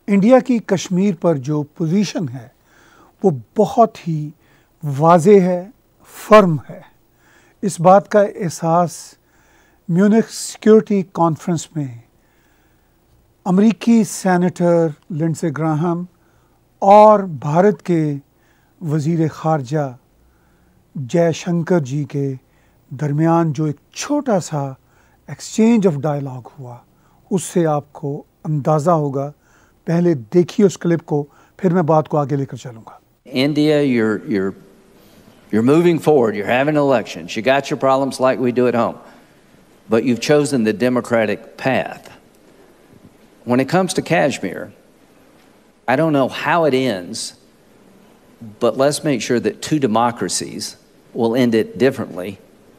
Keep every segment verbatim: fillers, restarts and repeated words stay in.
India की कश्मीर पर जो पोजीशन है वो बहुत ही वाज़े है, फर्म है। इस बात का एहसास म्यूनिख सिक्योरिटी कॉन्फ्रेंस में अमरीकी सेनेटर लिंडसे ग्राहम और भारत के वज़ीर ख़ारजा जयशंकर जी के दरमियान जो एक छोटा सा एक्सचेंज ऑफ डायलॉग हुआ, उससे आपको अंदाज़ा होगा। पहले देखिए उस क्लिप को, फिर मैं बात को आगे लेकर चलूँगा। India, you're, you're, you're moving forward, you're having elections, you got your problems like we do at home, but you've chosen the democratic path. When it comes to Kashmir, I don't know how it ends, but let's make sure that two democracies will end it differently.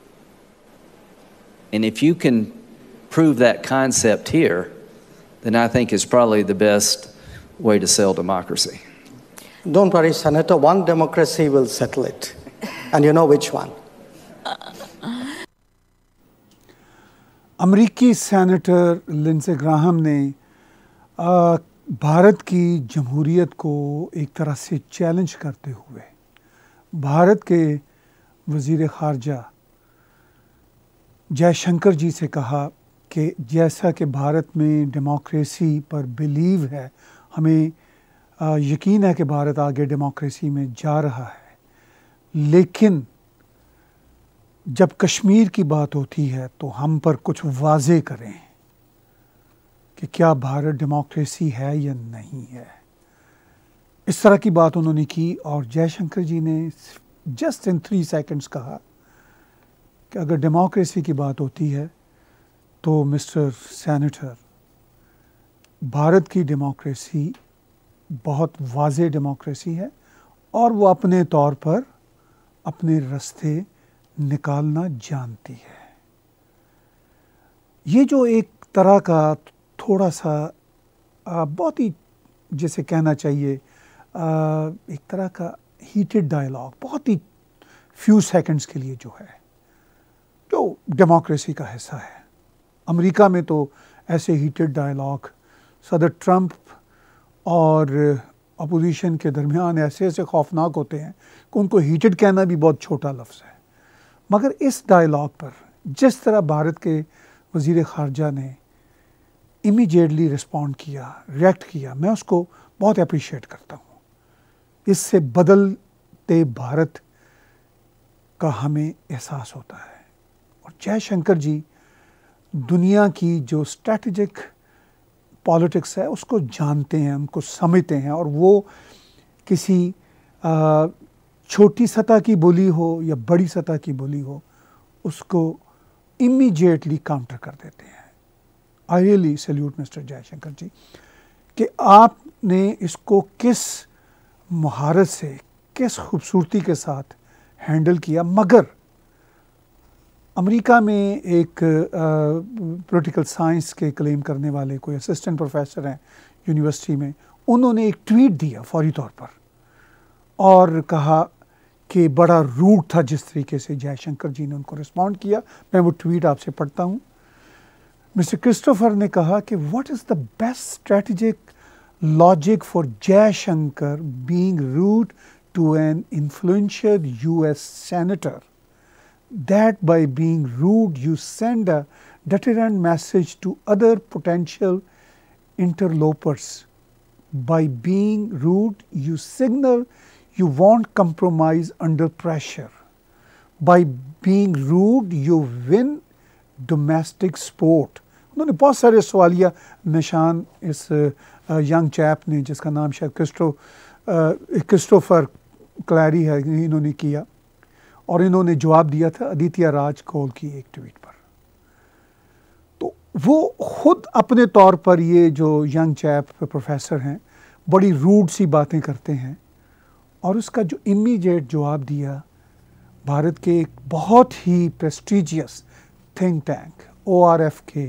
And if you can prove that concept here, then I think it's probably the best way to sell democracy. Don't worry, Senator, one democracy will settle it. And you know which one. अमरीकी senator Lindsey Graham ने आ, भारत की जमहूरियत को एक तरह से challenge करते हुए भारत के वज़ीर ख़ारजा जयशंकर जी से कहा कि जैसा कि भारत में डेमोक्रेसी पर बिलीव है, हमें यकीन है कि भारत आगे डेमोक्रेसी में जा रहा है, लेकिन जब कश्मीर की बात होती है तो हम पर कुछ वाज़े करें कि क्या भारत डेमोक्रेसी है या नहीं है। इस तरह की बात उन्होंने की और जयशंकर जी ने जस्ट इन थ्री सेकंड्स कहा कि अगर डेमोक्रेसी की बात होती है तो मिस्टर सेनेटर, भारत की डेमोक्रेसी बहुत वाज़े डेमोक्रेसी है और वो अपने तौर पर अपने रास्ते निकालना जानती है। ये जो एक तरह का थोड़ा सा बहुत ही जैसे कहना चाहिए एक तरह का हीटेड डायलॉग, बहुत ही फ्यू सेकंड्स के लिए जो है, जो डेमोक्रेसी का हिस्सा है। अमेरिका में तो ऐसे हीटेड डायलॉग सदर ट्रंप और अपोजिशन के दरमियान ऐसे ऐसे खौफनाक होते हैं कि उनको हीटेड कहना भी बहुत छोटा लफ्ज़ है। मगर इस डायलॉग पर जिस तरह भारत के वज़ीर ख़ारजा ने इमीडिएटली रिस्पॉन्ड किया, रिएक्ट किया, मैं उसको बहुत अप्रिशिएट करता हूँ। इससे बदलते भारत का हमें एहसास होता है। और जयशंकर जी दुनिया की जो स्ट्रैटेजिक पॉलिटिक्स है उसको जानते हैं, उनको समझते हैं, और वो किसी आ, छोटी सतह की बोली हो या बड़ी सतह की बोली हो, उसको इमीडिएटली काउंटर कर देते हैं। I really salute mister Jaishankar ji कि आपने इसको किस महारत से, किस खूबसूरती के साथ हैंडल किया। मगर अमेरिका में एक पॉलिटिकल साइंस के क्लेम करने वाले कोई असिस्टेंट प्रोफेसर हैं यूनिवर्सिटी में, उन्होंने एक ट्वीट दिया फौरी तौर पर और कहा कि बड़ा रूड था जिस तरीके से जयशंकर जी ने उनको रिस्पॉन्ड किया। मैं वो ट्वीट आपसे पढ़ता हूँ। मिस्टर क्रिस्टोफर ने कहा कि what is the best strategic logic for Jaishankar being rude to an influential US senator, that by being rude you send a deterrent message to other potential interlopers. By being rude you signal you won't compromise under pressure. By being rude you win domestic support. उन्होंने बहुत सारे सवालिया निशान इस young chap ने, जिसका नाम शायद क्रिस्टो क्रिस्टोफर क्लैरी है, इन्होंने किया और इन्होंने जवाब दिया था आदित्य राज कौल की एक ट्वीट पर। तो वो खुद अपने तौर पर, ये जो यंग चैप प्रोफेसर हैं, बड़ी रूड सी बातें करते हैं और उसका जो इमीडिएट जवाब दिया भारत के एक बहुत ही prestigious think tank O R F के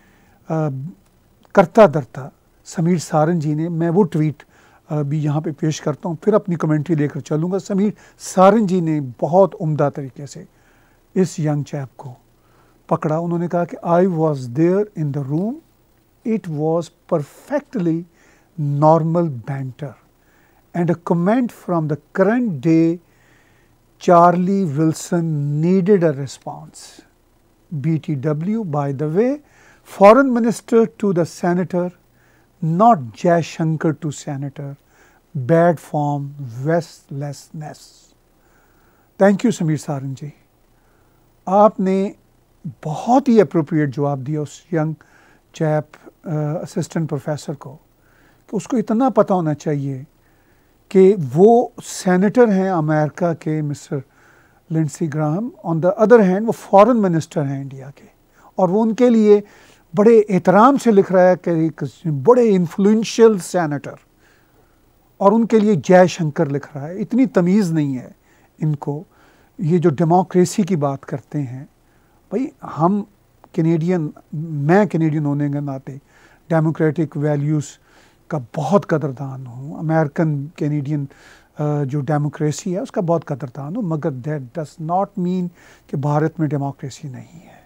करता धरता समीर सारन जी ने। मैं वो ट्वीट भी यहाँ पे पेश करता हूँ, फिर अपनी कमेंट्री लेकर चलूँगा। समीर सारन जी ने बहुत उम्दा तरीके से इस यंग चैप को पकड़ा। उन्होंने कहा कि I was there in the room, it was perfectly normal banter, and a comment from the current day Charlie Wilson needed a response. B T W, by the way, foreign minister to the senator, not Jai Shankar to senator. Bad form, restlessness. Thank you Sameer Saran ji, आपने बहुत ही appropriate जवाब दिया उस young chap assistant professor को कि उसको इतना पता होना चाहिए कि वो सेनेटर हैं अमेरिका के mister Lindsey Graham, on the other hand वो फॉरेन मिनिस्टर हैं इंडिया के, और वो उनके लिए बड़े एहतराम से लिख रहा है कि एक बड़े इन्फ्लुएंशियल सेनेटर, और उनके लिए जय शंकर लिख रहा है। इतनी तमीज़ नहीं है इनको। ये जो डेमोक्रेसी की बात करते हैं, भाई हम कैनेडियन, मैं कैनेडियन होने के नाते डेमोक्रेटिक वैल्यूज़ का बहुत कदरदान हूँ, अमेरिकन कैनेडियन जो डेमोक्रेसी है उसका बहुत कदरदान हूँ, मगर दैट डज नॉट मीन कि भारत में डेमोक्रेसी नहीं है।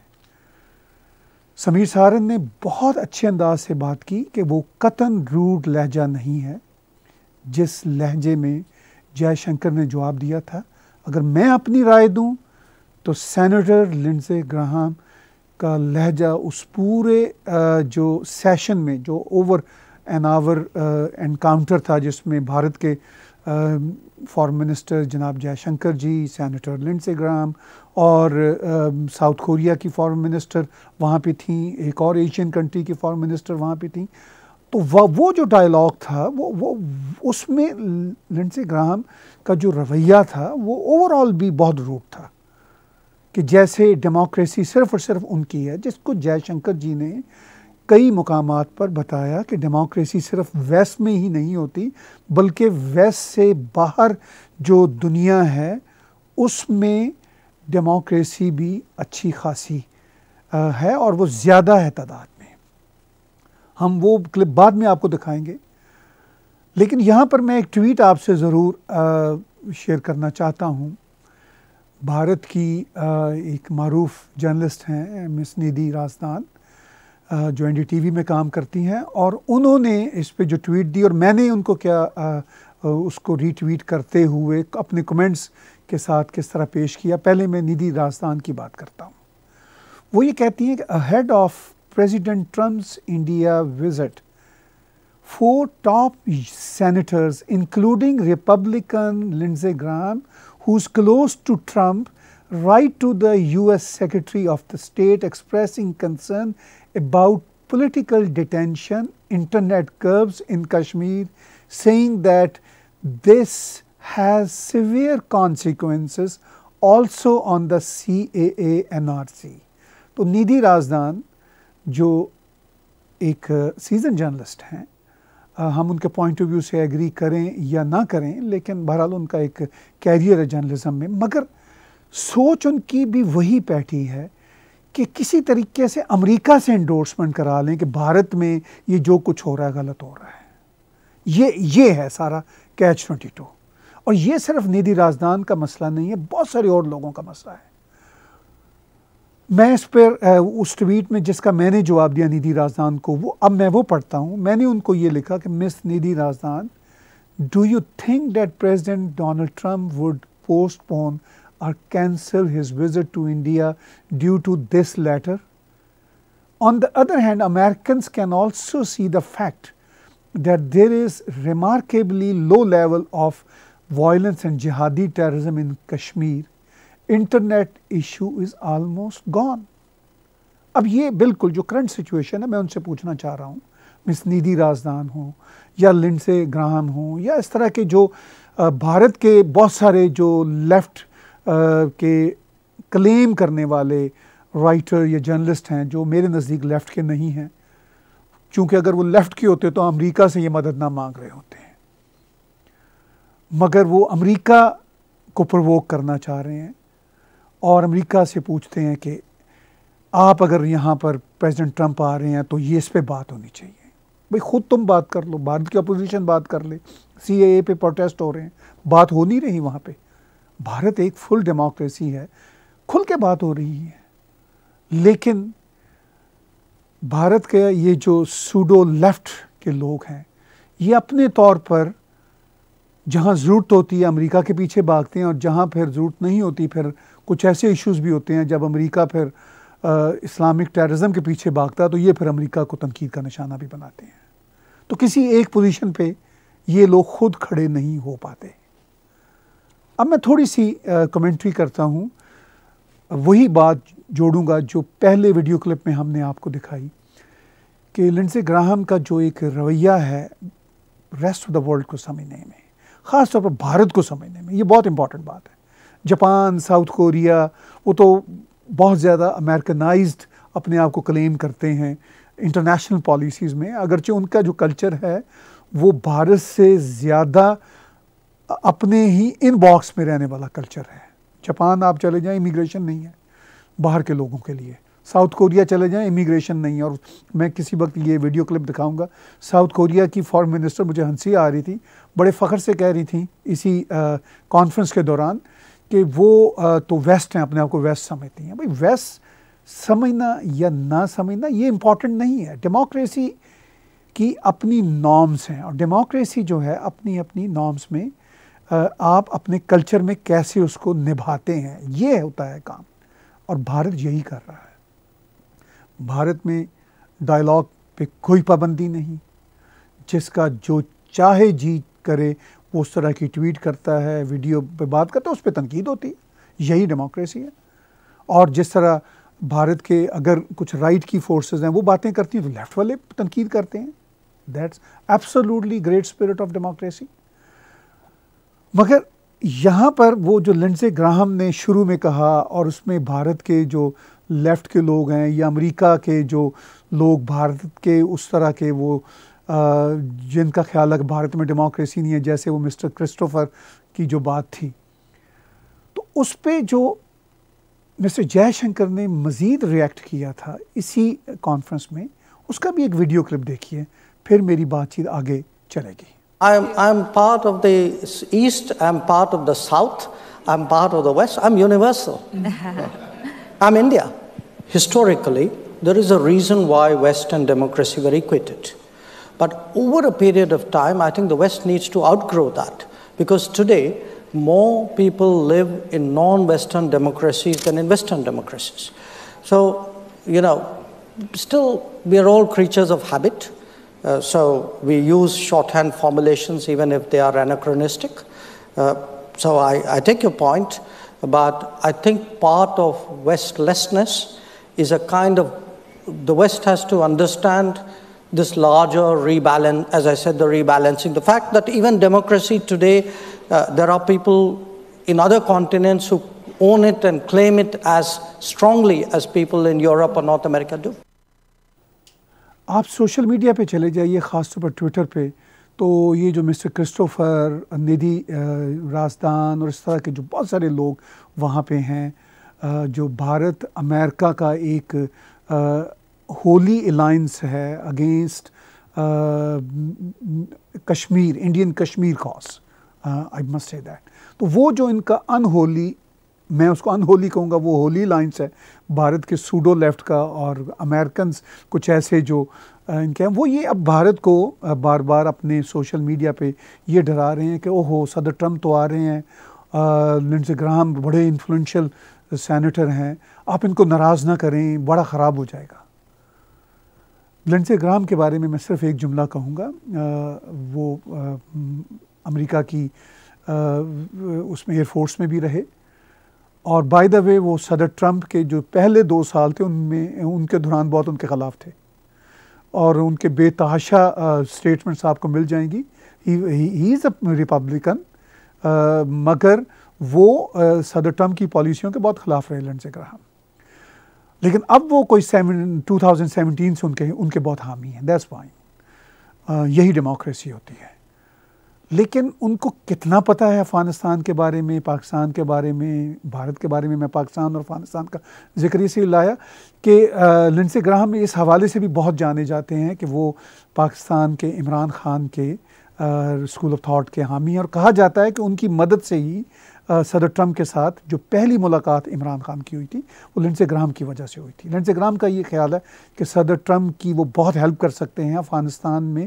समीर सारन ने बहुत अच्छे अंदाज से बात की कि वो कतन रूड लहजा नहीं है जिस लहजे में जयशंकर ने जवाब दिया था। अगर मैं अपनी राय दूं तो सेनेटर लिंडसे ग्राहम का लहजा उस पूरे जो सेशन में, जो ओवर एन आवर एनकाउंटर था जिसमें भारत के फॉरेन मिनिस्टर जनाब Jaishankar ji, senator Lindsey Graham और साउथ कोरिया की फॉरेन मिनिस्टर वहाँ पे थी, एक और एशियन कंट्री की फॉरेन मिनिस्टर वहाँ पे थी, तो वह वो जो डायलॉग था वो वो उसमें लिंडसे ग्राहम का जो रवैया था वो ओवरऑल भी बहुत रूट था कि जैसे डेमोक्रेसी सिर्फ और सिर्फ उनकी है, जिसको जयशंकर जी ने कई मुकामात पर बताया कि डेमोक्रेसी सिर्फ वेस्ट में ही नहीं होती बल्कि वेस्ट से बाहर जो दुनिया है उसमें डेमोक्रेसी भी अच्छी खासी है और वो ज़्यादा है तादाद में। हम वो क्लिप बाद में आपको दिखाएंगे, लेकिन यहाँ पर मैं एक ट्वीट आपसे ज़रूर शेयर करना चाहता हूँ। भारत की आ, एक मारूफ जर्नलिस्ट हैं मिस निधि राजदान, जो एन डी टी वी में काम करती हैं, और उन्होंने इस पे जो ट्वीट दी और मैंने उनको क्या आ, उसको रीट्वीट करते हुए अपने कमेंट्स के साथ किस तरह पेश किया। पहले मैं निधि राजदान की बात करता हूँ। वो ये कहती हैं कि ahead of President Trump's India visit, four top senators, including Republican Lindsey Graham, who's close to Trump, write to the U S Secretary of the State expressing concern about political detention, internet curbs in Kashmir, saying that this has severe consequences also on the C A A N R C. तो निधि राजदान जो एक season journalist हैं, हम उनके point of view से agree करें या ना करें, लेकिन बहरहाल उनका एक कैरियर है जर्नलिज्म में, मगर सोच उनकी भी वही बैठी है कि किसी तरीके से अमेरिका से एंडोर्समेंट करा लें कि भारत में ये जो कुछ हो रहा है गलत हो रहा है। ये ये है सारा कैच ट्वेंटी टू, और ये सिर्फ निधि राजदान का मसला नहीं है, बहुत सारे और लोगों का मसला है। मैं इस पर उस ट्वीट में जिसका मैंने जवाब दिया निधि राजदान को, वो अब मैं वो पढ़ता हूँ। मैंने उनको ये लिखा कि miss Nidhi Razdan, do you think that president Donald Trump would postpone और cancel his visit to India due to this letter? On the other hand, Americans can also see the fact that there is remarkably low level of violence and jihadi terrorism in Kashmir. Internet issue is almost gone. अब ये बिल्कुल जो current situation है, मैं उनसे पूछना चाह रहा हूँ, मिस निधि राजदान हो या लिंडसे ग्राहम हो या इस तरह के जो भारत के बहुत सारे जो लेफ़्ट के क्लेम करने वाले राइटर या जर्नलिस्ट हैं जो मेरे नज़दीक लेफ़्ट के नहीं हैं, क्योंकि अगर वो लेफ़्ट के होते तो अमेरिका से ये मदद ना मांग रहे होते हैं, मगर वो अमेरिका को प्रवोक करना चाह रहे हैं और अमेरिका से पूछते हैं कि आप अगर यहाँ पर प्रेसिडेंट ट्रंप आ रहे हैं तो ये इस पे बात होनी चाहिए. भाई खुद तुम बात कर लो, भारत की अपोजिशन बात कर ले, सी ए ए पे प्रोटेस्ट हो रहे हैं, बात हो नहीं रही वहाँ पे. भारत एक फुल डेमोक्रेसी है, खुल के बात हो रही है, लेकिन भारत के ये जो सूडो लेफ्ट के लोग हैं ये अपने तौर पर जहाँ ज़रूरत होती है अमेरिका के पीछे भागते हैं, और जहाँ फिर ज़रूरत नहीं होती फिर कुछ ऐसे इश्यूज़ भी होते हैं जब अमेरिका फिर इस्लामिक टेररिज्म के पीछे भागता है तो ये फिर अमेरिका को तनकीद का निशाना भी बनाते हैं। तो किसी एक पोजीशन पे ये लोग खुद खड़े नहीं हो पाते। अब मैं थोड़ी सी कमेंट्री करता हूँ, वही बात जोड़ूंगा जो पहले वीडियो क्लिप में हमने आपको दिखाई कि लिंडसे ग्राहम का जो एक रवैया है रेस्ट ऑफ द वर्ल्ड को समझने में, ख़ास तौर पर भारत को समझने में, ये बहुत इंपॉर्टेंट बात है। जापान, साउथ कोरिया, वो तो बहुत ज़्यादा अमेरिकनाइज्ड अपने आप को क्लेम करते हैं इंटरनेशनल पॉलिसीज़ में, अगरचे उनका जो कल्चर है वो भारत से ज़्यादा अपने ही इन बॉक्स में रहने वाला कल्चर है। जापान आप चले जाएं, इमिग्रेशन नहीं है बाहर के लोगों के लिए। साउथ कोरिया चले जाएं, इमिग्रेशन नहीं है। और मैं किसी वक्त ये वीडियो क्लिप दिखाऊंगा, साउथ कोरिया की फॉरेन मिनिस्टर, मुझे हंसी आ रही थी, बड़े फ़ख्र से कह रही थी इसी कॉन्फ्रेंस के दौरान कि वो आ, तो वेस्ट हैं, अपने आप को वेस्ट समझती हैं। भाई वेस्ट समझना या ना समझना ये इम्पॉर्टेंट नहीं है। डेमोक्रेसी की अपनी नॉर्म्स हैं, और डेमोक्रेसी जो है अपनी अपनी नॉर्म्स में आ, आप अपने कल्चर में कैसे उसको निभाते हैं, ये होता है काम। और भारत यही कर रहा है। भारत में डायलॉग पे कोई पाबंदी नहीं, जिसका जो चाहे जी करे वो उस तरह की ट्वीट करता है, वीडियो पे बात करता है, उस पर तनकीद होती है। यही डेमोक्रेसी है। और जिस तरह भारत के अगर कुछ राइट की फोर्सेस हैं वो बातें करती हैं तो लेफ्ट वाले तनकीद करते हैं। That's absolutely great spirit of democracy. मगर यहाँ पर वो जो लिंडसे ग्राहम ने शुरू में कहा, और उसमें भारत के जो लेफ़्ट के लोग हैं या अमेरिका के जो लोग भारत के उस तरह के वो जिनका ख्याल है कि भारत में डेमोक्रेसी नहीं है, जैसे वो मिस्टर क्रिस्टोफर की जो बात थी, तो उस पे जो मिस्टर जयशंकर ने मज़ीद रिएक्ट किया था इसी कॉन्फ्रेंस में, उसका भी एक वीडियो क्लिप देखिए, फिर मेरी बातचीत आगे चलेगी। I'm, I'm part of the East, I'm part of the South, I'm part of the West, I'm universal. I'm India. Historically, there is a reason why Western democracy were equated. But over a period of time, I think the West needs to outgrow that. Because today, more people live in non-Western democracies than in Western democracies. So, you know, still we are all creatures of habit. Uh, so we use shorthand formulations even if they are anachronistic. Uh, so I, I take your point, but I think part of Westlessness is a kind of, the West has to understand this larger rebalance, as I said, the rebalancing. The fact that even democracy today, uh, there are people in other continents who own it and claim it as strongly as people in Europe or North America do. आप social media पे चले जाइए, ख़ास तौर पर Twitter पे, तो ये जो मिस्टर क्रिस्टोफर, निधि राजदान और इस तरह के जो बहुत सारे लोग वहाँ पे हैं, जो भारत अमेरिका का एक होली अलायंस है against Kashmir, Indian Kashmir cause, I must say that, तो वो जो इनका अनहोली, मैं उसको अनहोली कहूँगा, वो होली अलायंस है भारत के सूडो लेफ्ट का और अमेरिकन कुछ ऐसे जो इनके हैं, वो ये अब भारत को बार बार अपने सोशल मीडिया पे ये डरा रहे हैं कि ओहो सदर ट्रम्प तो आ रहे हैं, लिंडसे ग्राहम बड़े इन्फ्लुएंशियल सेनेटर हैं, आप इनको नाराज़ ना करें, बड़ा ख़राब हो जाएगा। लिंडसे ग्राहम के बारे में मैं सिर्फ एक जुमला कहूँगा, वो अमेरिका की आ, उसमें एयरफोर्स में भी रहे, और बाय द वे वो सदर ट्रम्प के जो पहले दो साल थे उनमें उनके दौरान बहुत उनके ख़िलाफ़ थे, और उनके बेतहाशा स्टेटमेंट्स आपको मिल जाएंगी। ही इज़ अ रिपब्लिकन, मगर वो uh, सदर ट्रम्प की पॉलिसियों के बहुत ख़िलाफ़ रहे लिंडसे ग्राहम, लेकिन अब वो कोई सेवन टू थाउजेंड सेवनटीन से उनके उनके बहुत हामी हैं। दैट्स फाइन, यही डेमोक्रेसी होती है। लेकिन उनको कितना पता है अफ़गानिस्तान के बारे में, पाकिस्तान के बारे में, भारत के बारे में? मैं पाकिस्तान और अफ़गानिस्तान का जिक्र इसलिए लाया कि लिंडसे ग्राहम इस हवाले से भी बहुत जाने जाते हैं कि वो पाकिस्तान के इमरान ख़ान के स्कूल ऑफ थॉट के हामी हैं, और कहा जाता है कि उनकी मदद से ही Uh, सदर ट्रम्प के साथ जो पहली मुलाकात इमरान खान की हुई थी वो लिंडसे ग्राहम की वजह से हुई थी। लिंडसे ग्राहम का ये ख्याल है कि सदर ट्रम्प की वो बहुत हेल्प कर सकते हैं अफ़गानिस्तान में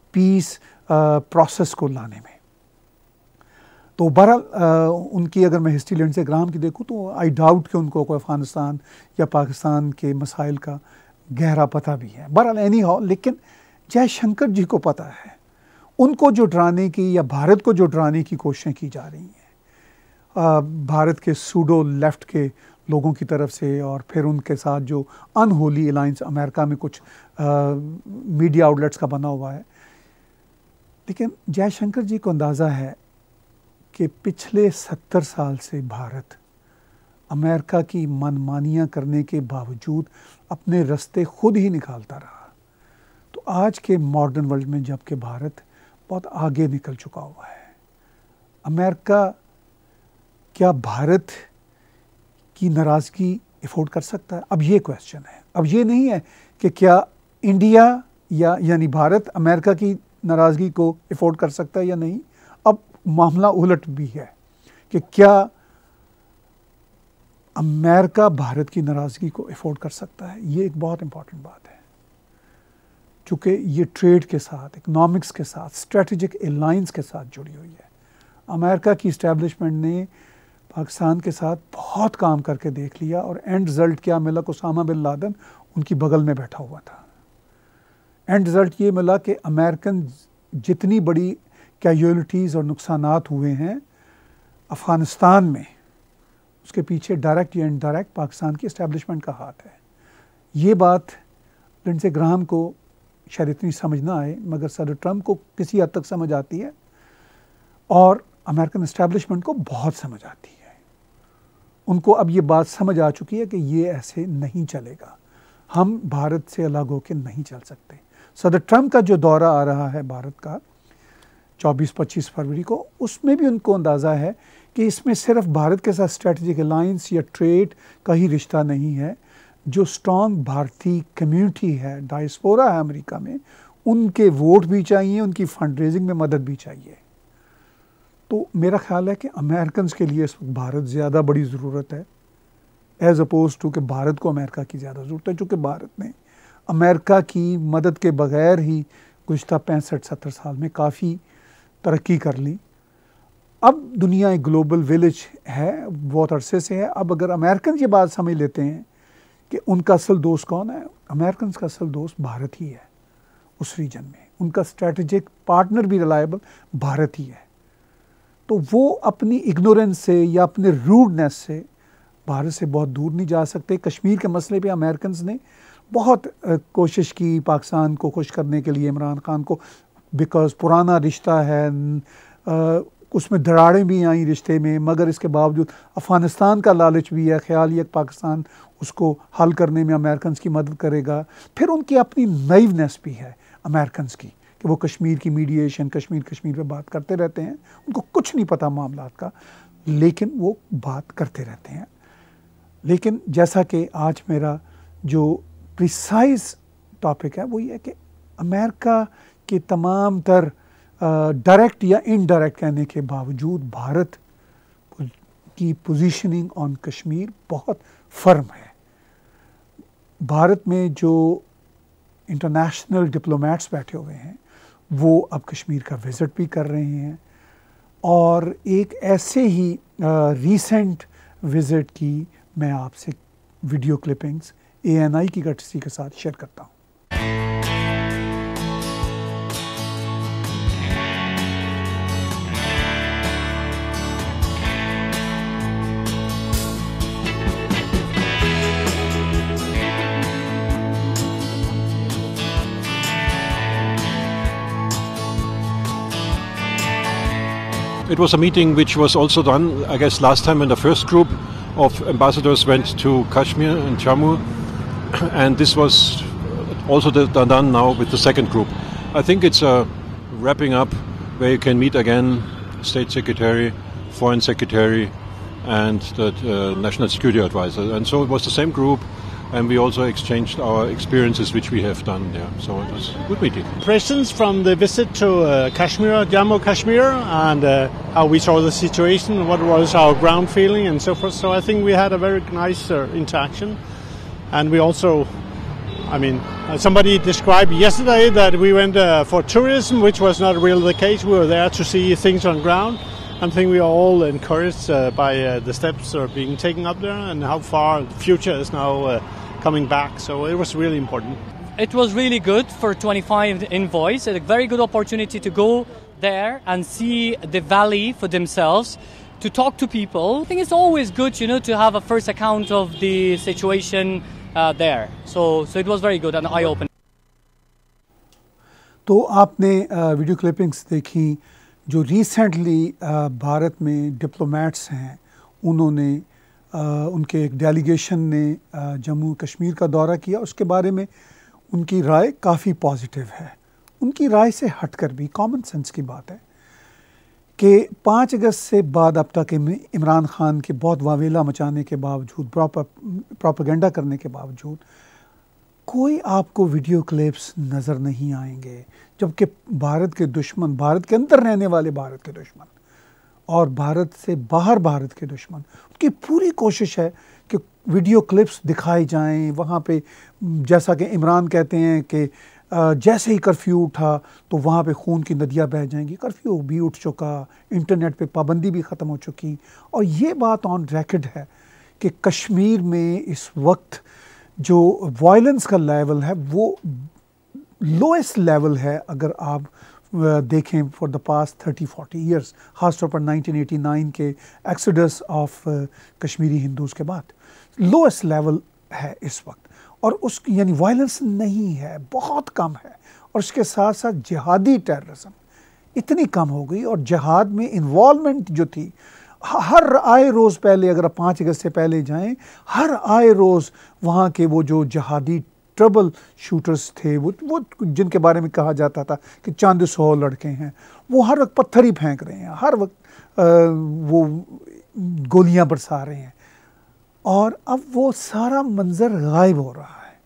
पीस प्रोसेस को लाने में। तो बहरहाल उनकी अगर मैं हिस्ट्री लिंडसे ग्राहम की देखूँ तो आई डाउट कि उनको कोई अफ़गानिस्तान या पाकिस्तान के मसाइल का गहरा पता भी है। बहरहाल एनी हाउ, लेकिन जयशंकर जी को पता है। उनको जो डराने की या भारत को जो डराने की कोशिशें की जा रही हैं भारत के सूडो लेफ्ट के लोगों की तरफ से, और फिर उनके साथ जो अनहोली अलायंस अमेरिका में कुछ आ, मीडिया आउटलेट्स का बना हुआ है, लेकिन जयशंकर जी को अंदाज़ा है कि पिछले सत्तर साल से भारत अमेरिका की मनमानियाँ करने के बावजूद अपने रास्ते खुद ही निकालता रहा। तो आज के मॉडर्न वर्ल्ड में जबकि भारत बहुत आगे निकल चुका हुआ है, अमेरिका क्या भारत की नाराज़गी अफोर्ड कर सकता है? अब ये क्वेश्चन है। अब ये नहीं है कि क्या इंडिया या यानी भारत अमेरिका की नाराज़गी को अफोर्ड कर सकता है या नहीं। अब मामला उलट भी है कि क्या अमेरिका भारत की नाराज़गी को अफोर्ड कर सकता है। ये एक बहुत इंपॉर्टेंट बात है, चूँकि ये ट्रेड के साथ, इकनॉमिक्स के साथ, स्ट्रेटजिक अलायंस के साथ जुड़ी हुई है। अमेरिका की इस्टेब्लिशमेंट ने पाकिस्तान के साथ बहुत काम करके देख लिया और एंड रिज़ल्ट क्या मिला? उसामा बिन लादेन उनकी बगल में बैठा हुआ था। एंड रिज़ल्ट ये मिला कि अमेरिकन जितनी बड़ी कैजुअलिटीज़ और नुकसानात हुए हैं अफ़गानिस्तान में, उसके पीछे डायरेक्ट या इनडायरेक्ट पाकिस्तान की इस्टेब्लिशमेंट का हाथ है। ये बात लिंडसे ग्राहम को शायद इतनी समझ ना आए, मगर सदर ट्रंप को किसी हद तक समझ आती है और अमेरिकन इस्टेब्लिशमेंट को बहुत समझ आती है। उनको अब ये बात समझ आ चुकी है कि ये ऐसे नहीं चलेगा, हम भारत से अलग होकर नहीं चल सकते। सदर ट्रंप का जो दौरा आ रहा है भारत का चौबीस पच्चीस फरवरी को, उसमें भी उनको अंदाज़ा है कि इसमें सिर्फ भारत के साथ स्ट्रेटजिक अलायंस या ट्रेड का ही रिश्ता नहीं है। जो स्ट्रॉन्ग भारतीय कम्युनिटी है, डायस्पोरा है अमेरिका में, उनके वोट भी चाहिए, उनकी फंड रेजिंग में मदद भी चाहिए। तो मेरा ख्याल है कि अमेरिकन के लिए इस वक्त भारत ज़्यादा बड़ी ज़रूरत है एज़ अपोज टू कि भारत को अमेरिका की ज़्यादा ज़रूरत है, चूँकि भारत ने अमेरिका की मदद के बगैर ही गुज़श्ता पैंसठ सत्तर साल में काफ़ी तरक्की कर ली। अब दुनिया एक ग्लोबल विलेज है, बहुत अरसे से है। अब अगर अमेरिकन ये बात समझ लेते हैं कि उनका असल दोस्त कौन है, अमेरिकन का असल दोस्त भारत ही है उस रीजन में, उनका स्ट्रेटजिक पार्टनर भी रिलायबल भारत ही है। तो वो अपनी इग्नोरेंस से या अपने रूडनेस से भारत से बहुत दूर नहीं जा सकते। कश्मीर के मसले पे अमेरिकन ने बहुत कोशिश की पाकिस्तान को खुश करने के लिए, इमरान खान को, बिकॉज़ पुराना रिश्ता है, आ, उसमें दरारें भी आई रिश्ते में, मगर इसके बावजूद अफ़गानिस्तान का लालच भी है, ख्याल ये पाकिस्तान उसको हल करने में अमेरिकन की मदद करेगा। फिर उनकी अपनी नाइवनेस भी है अमेरिकन की कि वो कश्मीर की मीडिएशन, कश्मीर कश्मीर पे बात करते रहते हैं, उनको कुछ नहीं पता मामलात का, लेकिन वो बात करते रहते हैं। लेकिन जैसा कि आज मेरा जो प्रिसाइज टॉपिक है वो ये है कि अमेरिका के तमाम तर डायरेक्ट या इनडायरेक्ट कहने के बावजूद भारत की पोजीशनिंग ऑन कश्मीर बहुत फर्म है। भारत में जो इंटरनेशनल डिप्लोमेट्स बैठे हुए हैं वो अब कश्मीर का विज़िट भी कर रहे हैं, और एक ऐसे ही रीसेंट विज़िट की मैं आपसे video clippings A N I की कर्टसी के साथ शेयर करता हूँ। It was a meeting which was also done, I guess, last time when the first group of ambassadors went to Kashmir and Jammu, and this was also done now with the second group. I think it's a wrapping up where you can meet again State Secretary, Foreign Secretary, and the uh, National Security Advisor. And so it was the same group, and we also exchanged our experiences which we have done there. So it was a good meeting. Impressions from the visit to uh, Kashmir, Jammu Kashmir, and uh, how we saw the situation, what was our ground feeling and so forth. So I think we had a very nice uh, interaction, and we also I mean, uh, somebody described yesterday that we went uh, for tourism, which was not really the case. We were there to see things on ground. I think we are all encouraged uh, by uh, the steps that are being taken up there and how far the future is now uh, coming back. So it was really important. It was really good for twenty-five envoys. A very good opportunity to go there and see the valley for themselves, to talk to people. I think it's always good, you know, to have a first account of the situation uh, there. So, so it was very good and eye-opening. तो आपने video clippings देखी जो recently Bharat में diplomats हैं, उन्होंने उनके एक delegation ने जम्मू कश्मीर का दौरा किया। उसके बारे में उनकी राय काफ़ी पॉजिटिव है। उनकी राय से हटकर भी कॉमन सेंस की बात है कि पाँच अगस्त से बाद अब तक इमरान खान के बहुत वावेला मचाने के बावजूद, प्रोपेगेंडा करने के बावजूद कोई आपको वीडियो क्लिप्स नज़र नहीं आएंगे, जबकि भारत के दुश्मन, भारत के अंदर रहने वाले भारत के दुश्मन और भारत से बाहर भारत के दुश्मन, उनकी पूरी कोशिश है कि वीडियो क्लिप्स दिखाए जाएं। वहाँ पे जैसा कि इमरान कहते हैं कि जैसे ही कर्फ्यू उठा तो वहाँ पे खून की नदियाँ बह जाएंगी। कर्फ्यू भी उठ चुका, इंटरनेट पे पाबंदी भी ख़त्म हो चुकी, और ये बात ऑन रिकॉर्ड है कि कश्मीर में इस वक्त जो वायलेंस का लेवल है वो लोएस्ट लेवल है अगर आप देखें for the past thirty forty years, ख़ासतौर पर नाइनटीन एटी नाइन के एक्सोडस ऑफ कश्मीरी हिंदूज़ के बाद लोएस्ट लेवल है इस वक्त। और उस यानी वायलेंस नहीं है, बहुत कम है, और उसके साथ साथ जिहादी टेररिज्म इतनी कम हो गई, और जिहाद में इन्वॉल्वमेंट जो थी, हर आए रोज़ पहले अगर आप पाँच अगस्त से पहले जाएं, हर आए रोज़ वहाँ के वो जो जिहादी ट्रबल शूटर्स थे, वो वो जिनके बारे में कहा जाता था कि चंद सौ लड़के हैं, वो हर वक्त पत्थर ही फेंक रहे हैं, हर वक्त वो गोलियां बरसा रहे हैं, और अब वो सारा मंजर गायब हो रहा है।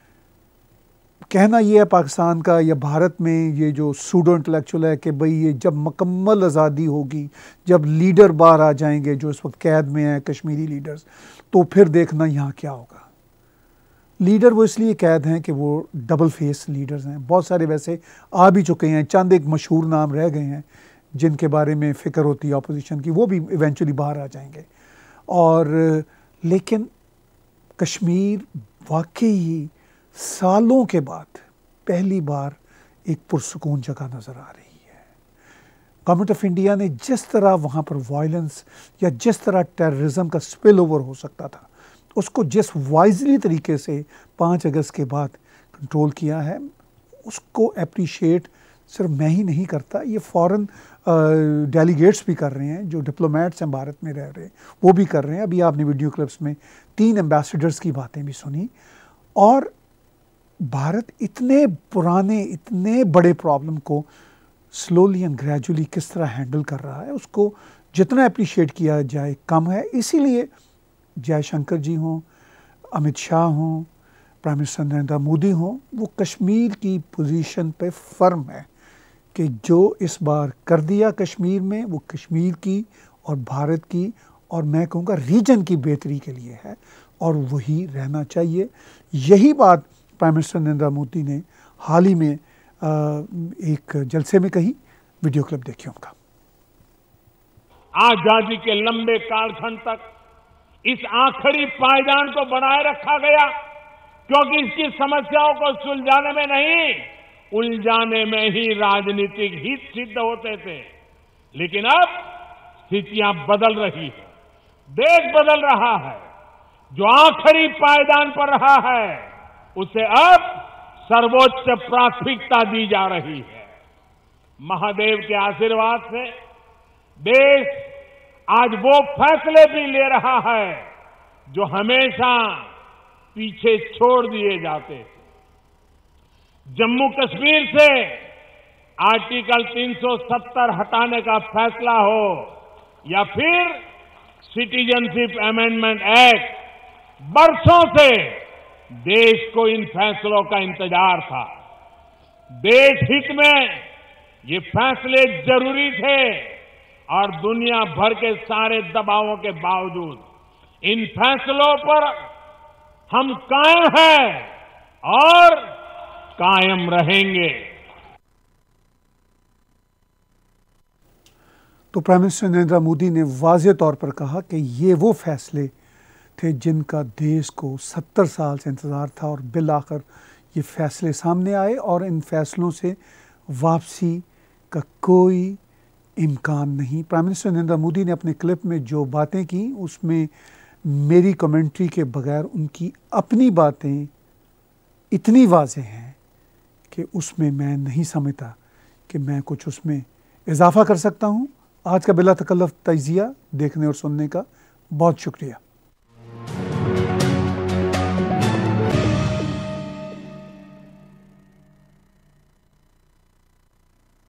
कहना ये है पाकिस्तान का या भारत में ये जो सूडो इंटेलेक्चुअल है कि भाई ये जब मुकम्मल आज़ादी होगी, जब लीडर बाहर आ जाएंगे जो इस वक्त कैद में हैं कश्मीरी लीडर्स, तो फिर देखना यहाँ क्या होगा। लीडर वो इसलिए कैद हैं कि वो डबल फेस लीडर्स हैं, बहुत सारे वैसे आ भी चुके हैं, चंद एक मशहूर नाम रह गए हैं जिनके बारे में फ़िक्र होती है अपोजिशन की, वो भी इवेंचुअली बाहर आ जाएंगे। और लेकिन कश्मीर वाकई सालों के बाद पहली बार एक पुरसुकून जगह नज़र आ रही है। गवर्नमेंट ऑफ इंडिया ने जिस तरह वहाँ पर वायलेंस या जिस तरह टेररिज्म का स्पिल ओवर हो सकता था, उसको जिस वाइजली तरीके से पाँच अगस्त के बाद कंट्रोल किया है, उसको अप्रिशिएट सिर्फ मैं ही नहीं करता, ये फॉरेन डेलीगेट्स भी कर रहे हैं, जो डिप्लोमेट्स हैं भारत में रह रहे हैं वो भी कर रहे हैं। अभी आपने वीडियो क्लिप्स में तीन एम्बेसडर्स की बातें भी सुनी। और भारत इतने पुराने, इतने बड़े प्रॉब्लम को स्लोली एंड ग्रेजुअली किस तरह हैंडल कर रहा है, उसको जितना अप्रिशिएट किया जाए कम है। इसीलिए जयशंकर जी हों, अमित शाह हों, प्राइम मिनिस्टर नरेंद्र मोदी हों, वो कश्मीर की पोजीशन पे फर्म है कि जो इस बार कर दिया कश्मीर में, वो कश्मीर की और भारत की और मैं कहूँगा रीजन की बेहतरी के लिए है, और वही रहना चाहिए। यही बात प्राइम मिनिस्टर नरेंद्र मोदी ने हाल ही में एक जलसे में कही। वीडियो क्लिप देखिए उनका। आजादी के लंबे कालखंड तक इस आखिरी पायदान को बनाए रखा गया, क्योंकि इसकी समस्याओं को सुलझाने में नहीं, उलझाने में ही राजनीतिक हित सिद्ध होते थे। लेकिन अब स्थितियां बदल रही है, देश बदल रहा है। जो आखिरी पायदान पर रहा है उसे अब सर्वोच्च प्राथमिकता दी जा रही है। महादेव के आशीर्वाद से देश आज वो फैसले भी ले रहा है जो हमेशा पीछे छोड़ दिए जाते थे। जम्मू कश्मीर से आर्टिकल तीन सौ सत्तर हटाने का फैसला हो या फिर सिटीजनशिप अमेंडमेंट एक्ट, बरसों से देश को इन फैसलों का इंतजार था। देश हित में ये फैसले जरूरी थे, और दुनिया भर के सारे दबावों के बावजूद इन फैसलों पर हम कायम हैं, और कायम रहेंगे। तो प्राइम मिनिस्टर नरेंद्र मोदी ने वाज़ेह तौर पर कहा कि ये वो फैसले थे जिनका देश को सत्तर साल से इंतज़ार था और बिल आखिर ये फैसले सामने आए और इन फैसलों से वापसी का कोई इम्कान नहीं। प्राइम मिनिस्टर नरेंद्र मोदी ने अपने क्लिप में जो बातें की उसमें मेरी कमेंट्री के बगैर उनकी अपनी बातें इतनी वाज़ेह हैं कि उसमें मैं नहीं समझता कि मैं कुछ उसमें इजाफ़ा कर सकता हूँ। आज का बिला तकल्लुफ़ तजिया देखने और सुनने का बहुत शुक्रिया।